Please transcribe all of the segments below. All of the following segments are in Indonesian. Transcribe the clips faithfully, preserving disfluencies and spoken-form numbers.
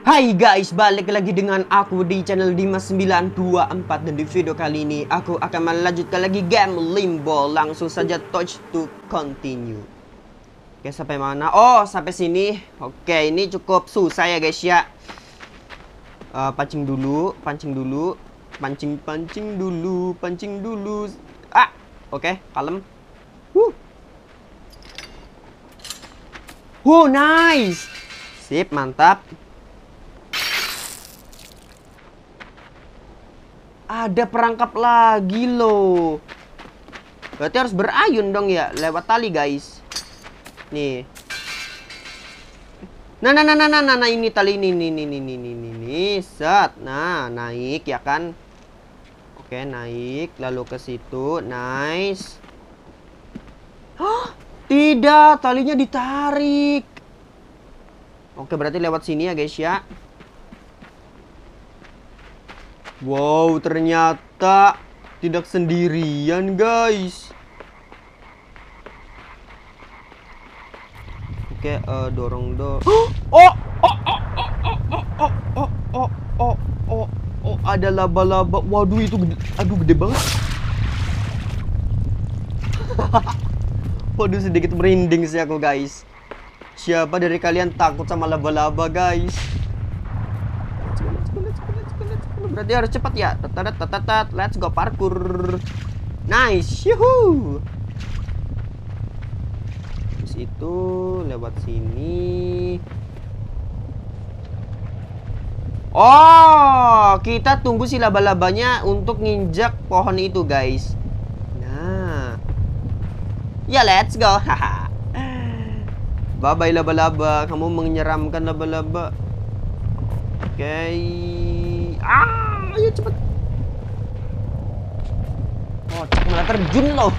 Hai guys, balik lagi dengan aku di channel Dimas sembilan dua empat. Dan di video kali ini aku akan melanjutkan lagi game Limbo. Langsung saja touch to continue. Oke, sampai mana? Oh, sampai sini. Oke, ini cukup susah ya guys ya. uh, Pancing dulu, pancing dulu. Pancing, pancing dulu, pancing dulu. Ah, oke, kalem. Wuh. Wow, nice. Sip, mantap. Ada perangkap lagi loh. Berarti harus berayun dong ya, lewat tali guys. Nih. Nah, nah, nah, nah, nah, nah, nah ini tali ini, ini, ini, ini, ini, ini, set. Nah, naik ya kan. Oke, naik, lalu ke situ, nice. Hah, tidak, talinya ditarik. Oke, berarti lewat sini ya guys ya. Wow, ternyata tidak sendirian guys. Oke, uh, dorong do. Oh, oh, oh, oh, oh, oh, oh, oh, oh, oh, oh, oh, ada laba-laba. Waduh, itu gede. Aduh, gede banget. Waduh, sedikit merinding sih aku guys. Siapa dari kalian takut sama laba-laba guys? Berarti harus cepat ya. Tatat tatat, let's go parkour. Nice, yuhu. Terus itu lewat sini. Oh, kita tunggu si laba-labanya untuk nginjak pohon itu guys. Nah, ya let's go. Bye bye laba-laba, kamu menyeramkan laba-laba. Oke. Okay. Ah, ayo cepet. Oh, cek malah terjun loh.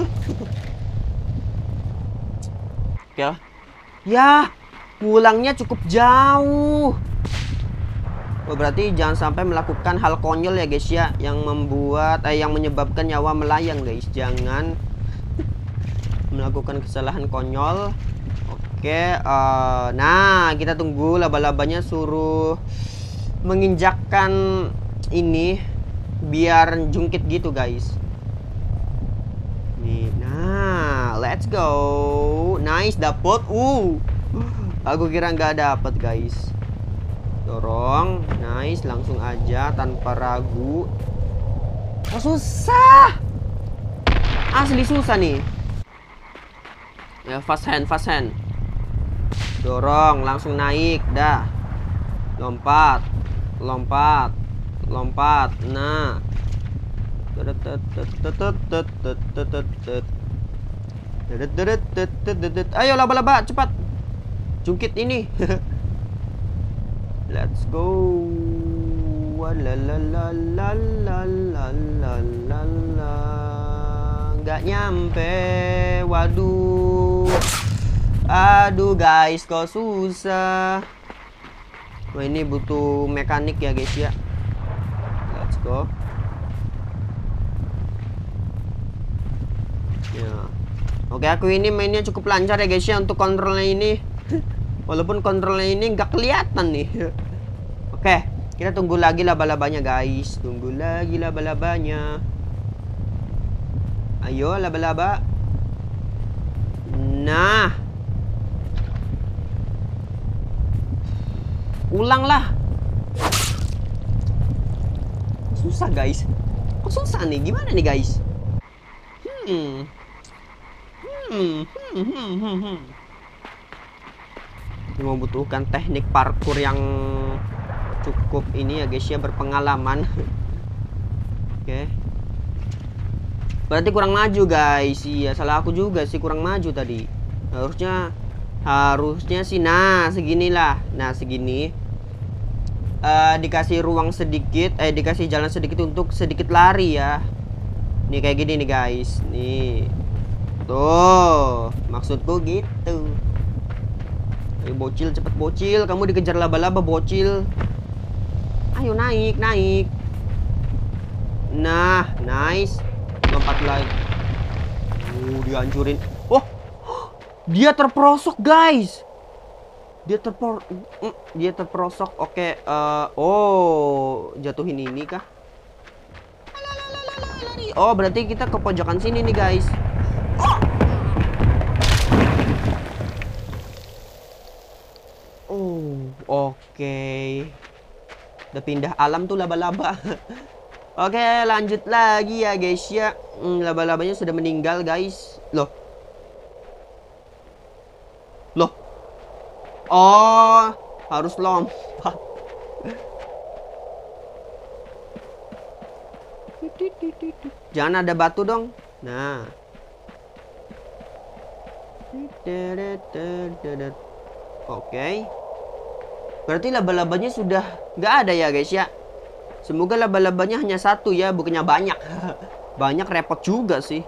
Oke lah. Ya, pulangnya cukup jauh. Oh, berarti jangan sampai melakukan hal konyol ya guys ya, yang membuat eh, yang menyebabkan nyawa melayang guys. Jangan melakukan kesalahan konyol. Oke, uh, nah kita tunggu laba-labanya suruh menginjakkan ini biar jungkit gitu guys. Nih, nah, let's go. Nice, dapet. Uh, aku kira nggak dapet guys. Dorong, nice, langsung aja tanpa ragu. Oh, susah. Asli susah nih. Ya, fast hand, fast hand. Dorong, langsung naik, dah. Lompat. Lompat, lompat. Nah, ayo laba-laba cepat, jungkit ini. Let's go. Nggak nyampe. Waduh, aduh guys, kok susah. Wah, ini butuh mekanik ya guys ya. Let's go. Ya. Oke, aku ini mainnya cukup lancar ya guys ya untuk kontrolnya ini. Walaupun kontrolnya ini nggak kelihatan nih. Oke, kita tunggu lagi laba-labanya guys. Tunggu lagi laba-labanya. Ayo laba-laba. Nah, ulanglah. Susah guys. Kok susah nih? Gimana nih guys? Hmm. Hmm. Hmm. Hmm. Hmm. Hmm. Ini membutuhkan teknik parkour yang cukup ini ya guys ya, berpengalaman. Oke. Berarti kurang maju guys. Iya, salah aku juga sih, kurang maju tadi. Harusnya Harusnya sih, nah seginilah. Nah segini uh, dikasih ruang sedikit, eh dikasih jalan sedikit untuk sedikit lari ya. Nih kayak gini nih guys. Nih, tuh maksudku gitu. Ayo bocil, cepet bocil, kamu dikejar laba-laba bocil. Ayo naik, naik. Nah, nice. Lompat lagi. Uh, dihancurin. Oh, dia terperosok guys. Dia terpor mm, dia terperosok. Oke, eh, oh, jatuhin ini kah? Oh, berarti kita ke pojokan sini nih, guys. Oh, oke. Udah pindah alam tuh laba-laba. Oke, lanjut lagi ya, guys ya. Hmm, laba-labanya sudah meninggal, guys. Loh. Loh. Oh, harus lompat. Jangan ada batu dong. Nah. Oke. Berarti laba-labanya sudah nggak ada ya, guys ya. Semoga laba-labanya hanya satu ya, bukannya banyak. Banyak repot juga sih.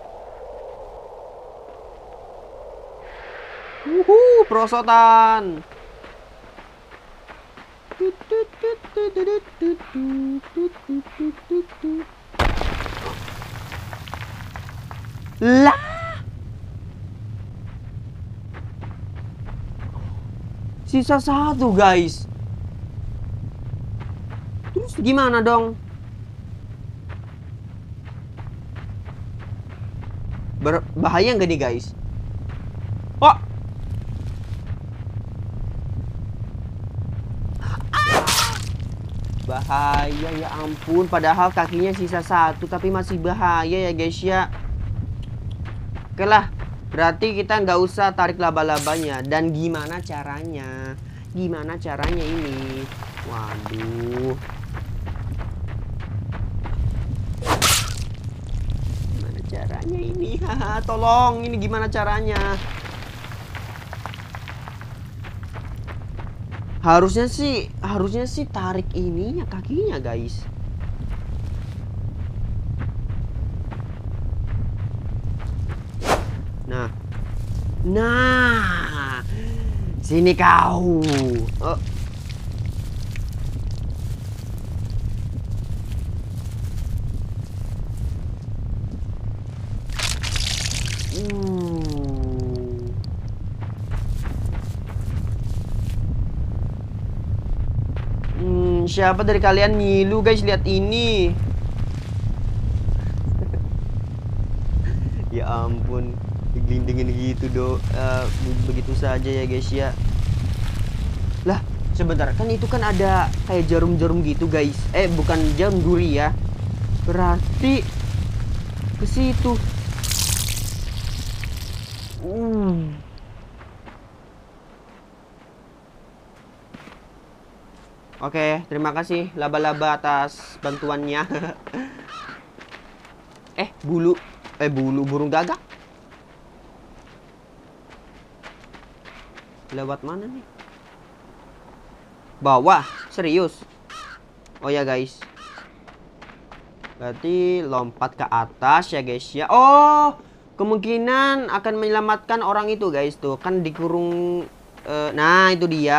Wuhu, perosotan. Lah. Sisa satu, guys. Terus gimana dong? Berbahaya nggak nih, guys? Oh. Bahaya ya ampun. Padahal kakinya sisa satu, tapi masih bahaya ya, guys ya. Oke lah. Berarti kita nggak usah tarik laba-labanya. Dan gimana caranya? Gimana caranya ini? Waduh. Gimana caranya ini? Haha, tolong, ini gimana caranya? Harusnya sih, harusnya sih tarik ininya, kakinya, guys. Nah. Nah. Sini kau. Oh. Hmm. Hmm, siapa dari kalian ngilu, guys? Lihat ini. Ya ampun, digelindingin gitu do, uh, begitu saja ya, guys ya. Lah, sebentar, kan itu kan ada kayak jarum-jarum gitu, guys. Eh, bukan jarum, duri ya. Berarti ke situ. Uh. Oke, terima kasih laba-laba atas bantuannya. Eh, bulu Eh, bulu burung gagak. Lewat mana nih? Bawah, serius. Oh ya, guys. Berarti lompat ke atas ya, guys ya. Oh, kemungkinan akan menyelamatkan orang itu, guys. Tuh, kan dikurung. Uh, nah, itu dia.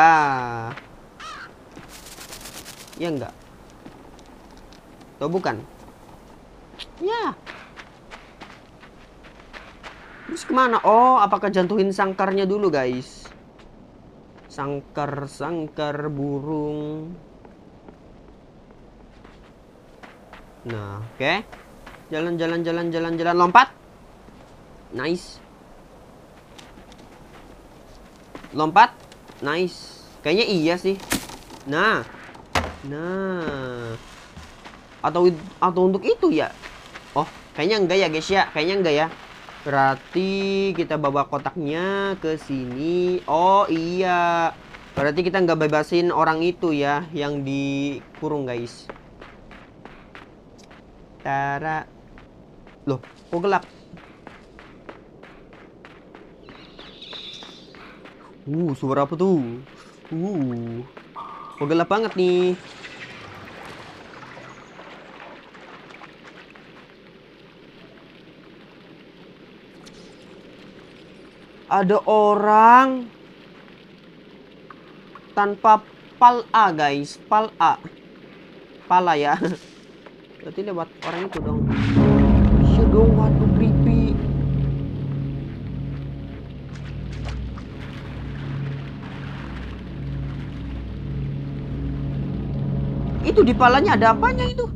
Ya enggak? Tuh, bukan? Ya. Terus kemana? Oh, apakah jantuhin sangkarnya dulu, guys? Sangkar, sangkar burung. Nah, oke. Okay. Jalan, jalan, jalan, jalan, jalan, lompat. Nice. Lompat. Nice. Kayaknya iya sih. Nah. Nah. Atau atau untuk itu ya? Oh, kayaknya enggak ya, guys ya. Kayaknya enggak ya. Berarti kita bawa kotaknya ke sini. Oh iya. Berarti kita nggak bebasin orang itu ya, yang dikurung, guys. Tara. Loh, kok gelap? Uh, suara apa tuh? Uh. Kok gelap banget nih? Ada orang tanpa pala, guys. Pala. Pala ya. Berarti lewat orang itu dong. Iya dong, waduh, creepy. Itu di palanya ada apanya itu?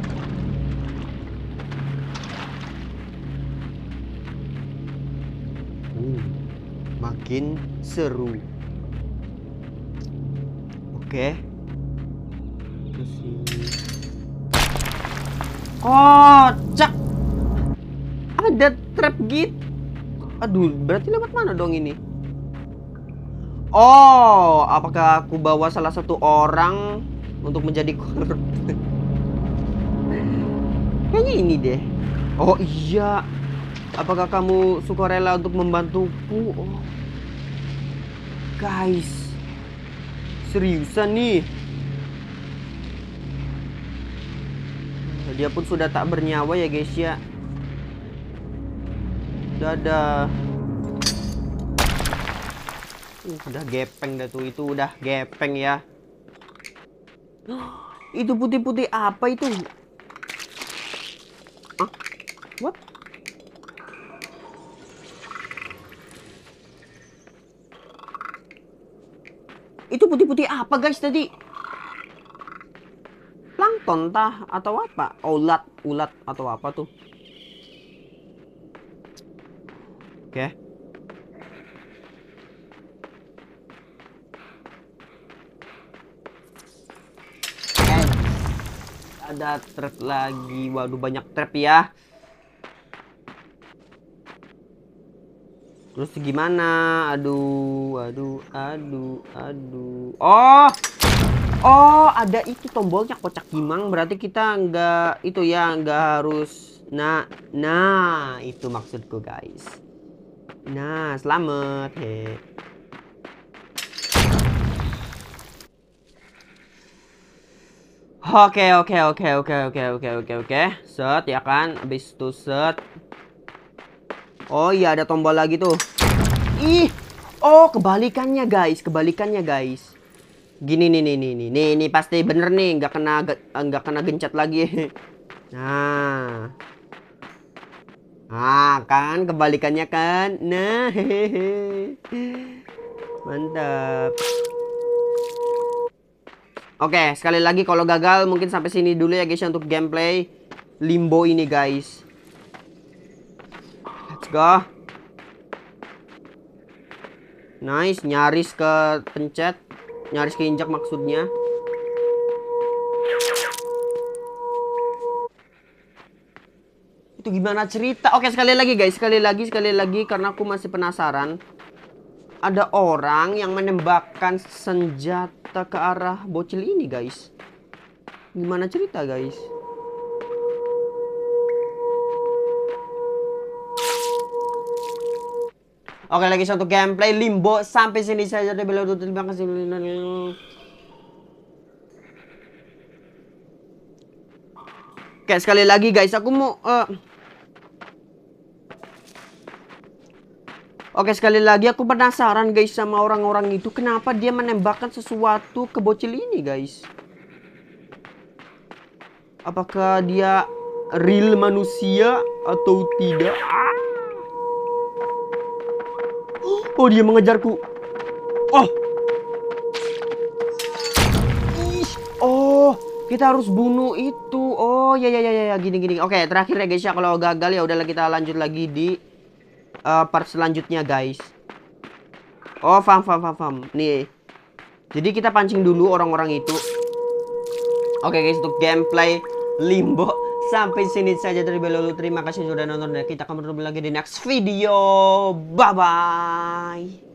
Uh, makin seru. Oke. Terus ini. Kocak. Ada trap gitu. Aduh, berarti lewat mana dong ini? Oh, apakah aku bawa salah satu orang untuk menjadi korban? Kayaknya ini deh. Oh iya. Apakah kamu sukarela untuk membantuku? Oh. Guys. Seriusan nih. Dia pun sudah tak bernyawa ya guys ya. Dadah. Uh, udah gepeng dah tuh. Itu udah gepeng ya. Itu putih-putih apa itu? Ah, what? Itu putih-putih apa guys tadi? Plankton tah atau apa? Oh, ulat, ulat atau apa tuh? Oke. Okay. Ada trap lagi. Waduh, banyak trap ya. Terus gimana? Aduh, aduh, aduh, aduh. Oh, oh, ada itu tombolnya kocak gimang. Berarti kita nggak itu ya, nggak harus. Nah, nah, itu maksudku guys. Nah, selamat, he. Oke, oke, oke, oke, oke, oke, oke, oke. Set ya kan, habis itu set. Oh iya, ada tombol lagi tuh. Ih, oh kebalikannya guys, kebalikannya guys. Gini nih nih nih nih nih nih pasti bener nih, nggak kena nggak kena gencet lagi. Nah, ah kan kebalikannya kan. Nah, hehehe. Mantap. Oke, sekali lagi kalau gagal mungkin sampai sini dulu ya guys untuk gameplay Limbo ini guys. Let's go. Nice, nyaris ke pencet, nyaris keinjak maksudnya. Itu gimana cerita? Oke, sekali lagi guys, sekali lagi, sekali lagi karena aku masih penasaran. Ada orang yang menembakkan senjata ke arah bocil ini guys. Gimana cerita guys? Oke lagi satu gameplay Limbo sampai sini saja. Terima kasih. Oke sekali lagi guys, aku mau uh... Oke sekali lagi aku penasaran guys sama orang-orang itu, kenapa dia menembakkan sesuatu ke bocil ini guys? Apakah dia real manusia atau tidak? Oh dia mengejarku. Oh, oh kita harus bunuh itu. Oh ya ya ya ya gini gini. Oke terakhir ya guys ya, kalau gagal ya udahlah kita lanjut lagi di Uh, part selanjutnya guys. Oh paham paham paham paham. Nih, jadi kita pancing dulu orang-orang itu. Oke guys, untuk gameplay Limbo sampai sini saja dari Belulu. Terima kasih sudah nonton dan kita akan bertemu lagi di next video. Bye bye.